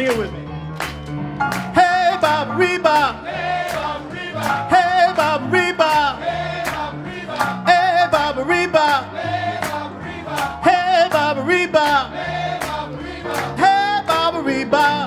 Sing it with me. Hey, Baba Reba. Hey, Baba Reba. Hey, Baba Reba. Hey, Baba Reba. Hey, Baba Reba. Hey, Baba Reba.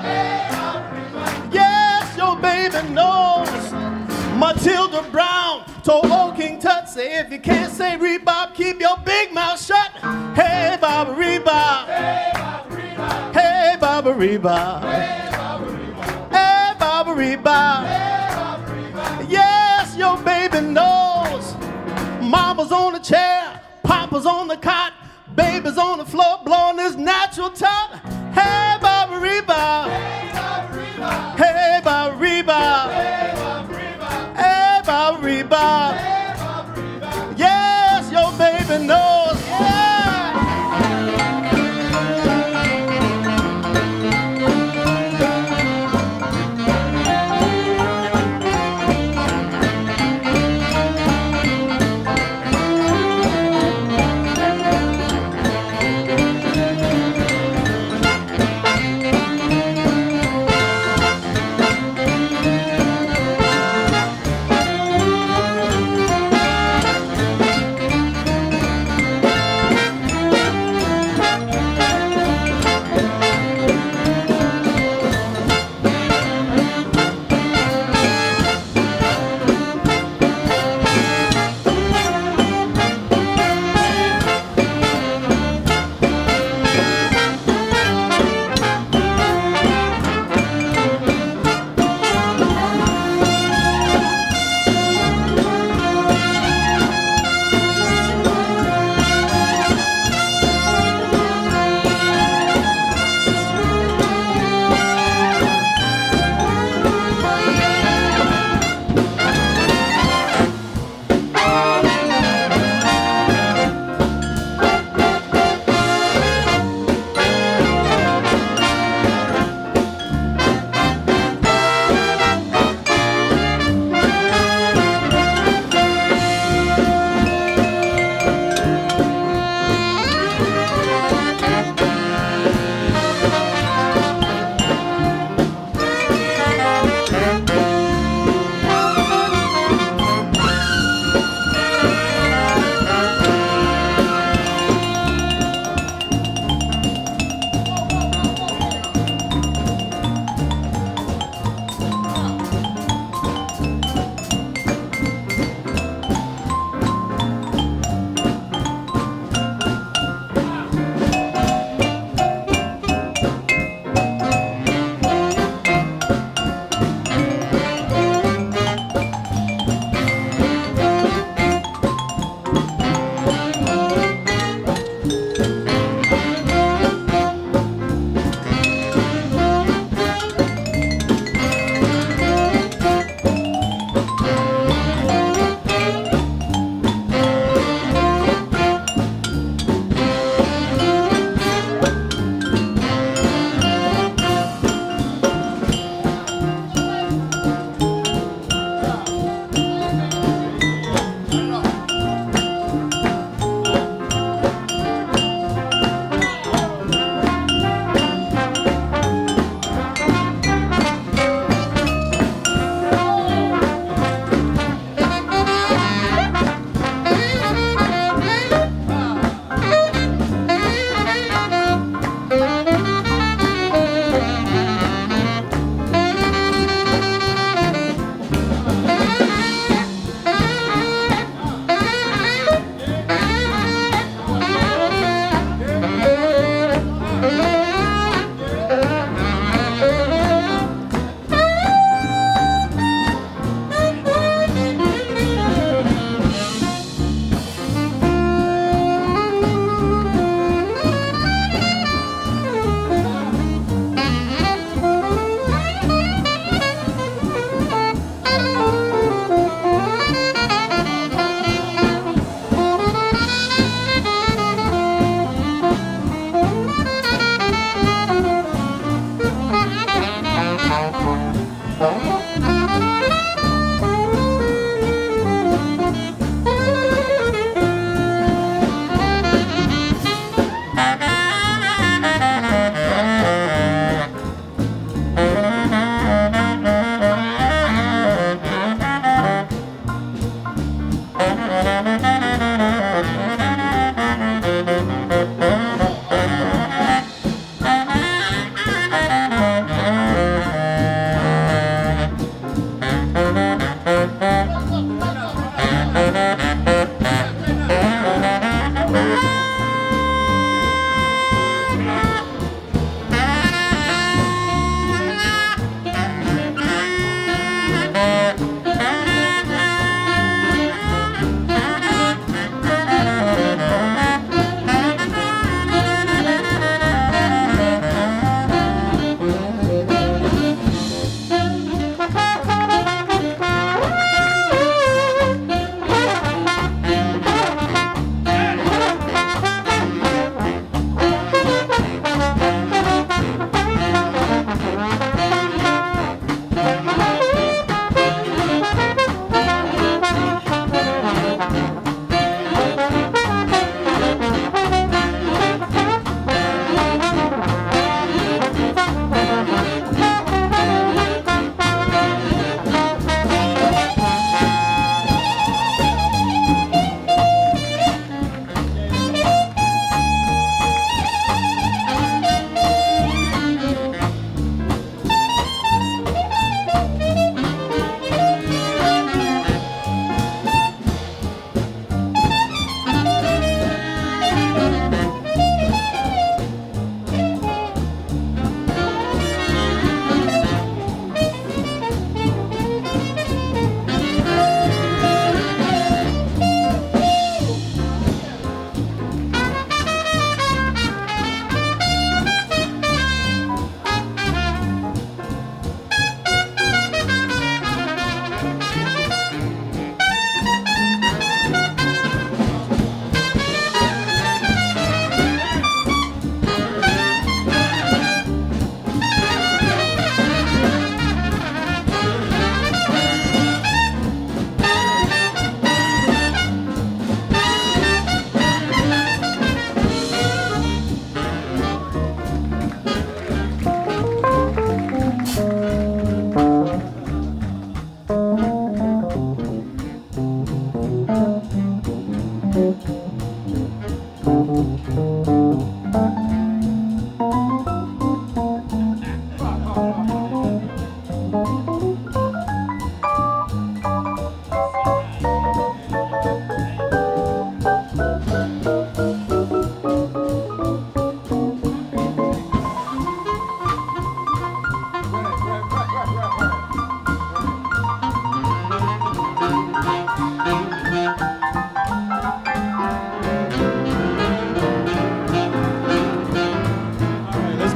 Yes, your baby knows. Matilda Brown told old King Tut, say, if you can't say Reba, keep your big mouth shut. Hey, Baba Reba. Hey, Baba Reba. Hey, Baba Reba. Hey, Baba Reba. Yes, your baby knows. Mama's on the chair, Papa's on the cot, baby's on the floor blowing his natural top. Hey, Baba Reba. Hey, Baba Reba. Hey, Baba Reba. Yes, your baby knows. Yeah.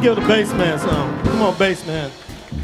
give the bass man some. Come on, bass man.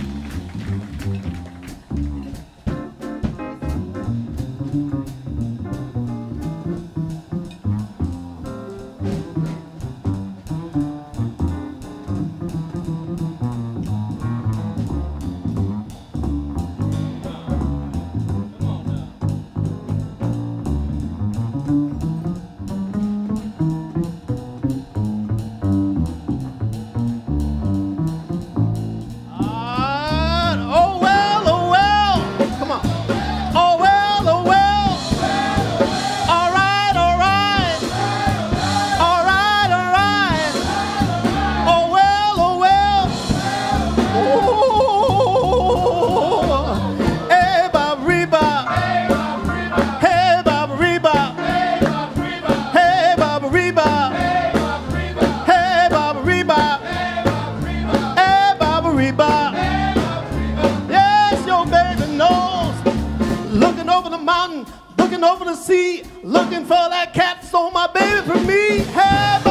Looking over the mountain, looking over the sea, looking for that cat stole my baby from me. Hey,